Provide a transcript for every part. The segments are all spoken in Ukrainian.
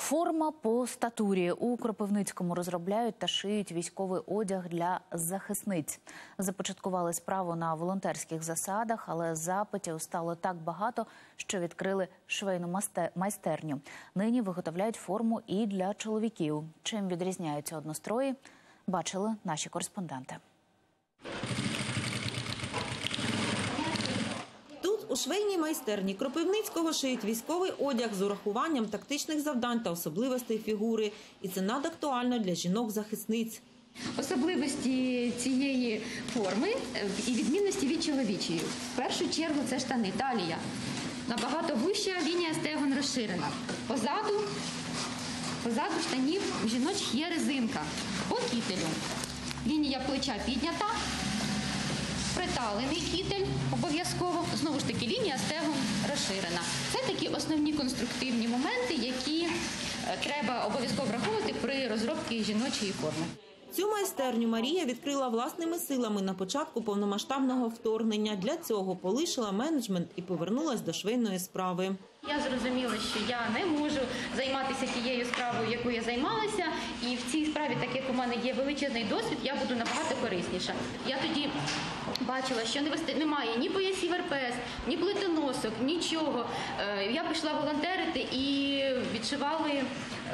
Форма по статурі. У Кропивницькому розробляють та шиють військовий одяг для захисниць. Започаткували справу на волонтерських засадах, але запитів стало так багато, що відкрили швейну майстерню. Нині виготовляють форму і для чоловіків. Чим відрізняються однострої, бачили наші кореспонденти. У швейній майстерні Кропивницького шиють військовий одяг з урахуванням тактичних завдань та особливостей фігури. І це надактуально для жінок-захисниць. Особливості цієї форми і відмінності від чоловічої. В першу чергу це штани, талія. Набагато вища, лінія стегон розширена. Позаду штанів у жіночих є резинка. По кітелю лінія плеча піднята. Приталений кітель обов'язково, знову ж таки лінія стегон розширена. Це такі основні конструктивні моменти, які треба обов'язково враховувати при розробці жіночої форми. Цю майстерню Марія відкрила власними силами на початку повномасштабного вторгнення. Для цього полишила менеджмент і повернулась до швейної справи. Я зрозуміла, що я не можу займатися тією справою, якою я займалася, і в цій справі, так як у мене є величезний досвід, я буду набагато корисніша. Я тоді бачила, що немає ні поясів РПС, ні плитоносок, нічого. Я пішла волонтерити і відшивали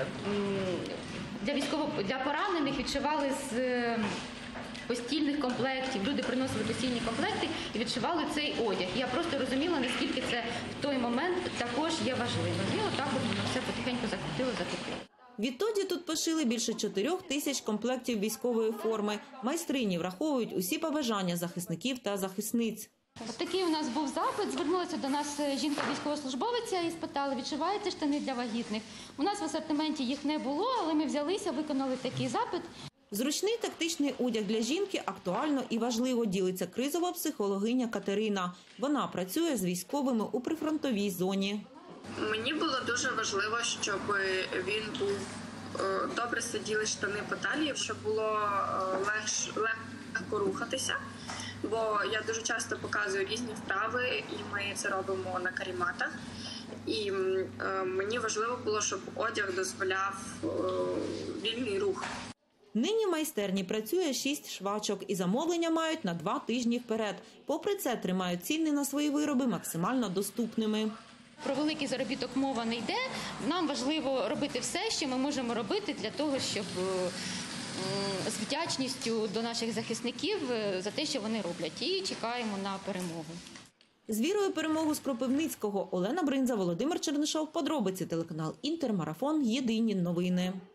для поранених, відшивали з постільних комплектів. Люди приносили постільні комплекти і відшивали цей одяг. Я просто розуміла, наскільки це в той момент також є важливо. І отак все потихеньку закрутило. Відтоді тут пошили більше 4 тисяч комплектів військової форми. Майстрині враховують усі побажання захисників та захисниць. Ось такий у нас був запит. Звернулася до нас жінка-військовослужбовиця і спитала, відшиваються штани для вагітних. У нас в асортименті їх не було, але ми взялися, виконали такий запит. Зручний тактичний одяг для жінки актуально і важливо, ділиться кризова психологиня Катерина. Вона працює з військовими у прифронтовій зоні. Мені було дуже важливо, щоб він був добре сиділи штани по талії, щоб було легко рухатися. Бо я дуже часто показую різні вправи, і ми це робимо на каріматах. І мені важливо було, щоб одяг дозволяв вільний рух. Нині в майстерні працює 6 швачок і замовлення мають на 2 тижні вперед. Попри це, тримають ціни на свої вироби максимально доступними. Про великий заробіток мова не йде. Нам важливо робити все, що ми можемо робити для того, щоб з вдячністю до наших захисників за те, що вони роблять. І чекаємо на перемогу. З вірою перемогу з Кропивницького. Олена Бринза, Володимир Чернишов. Подробиці телеканал Інтер, Марафон. Єдині новини.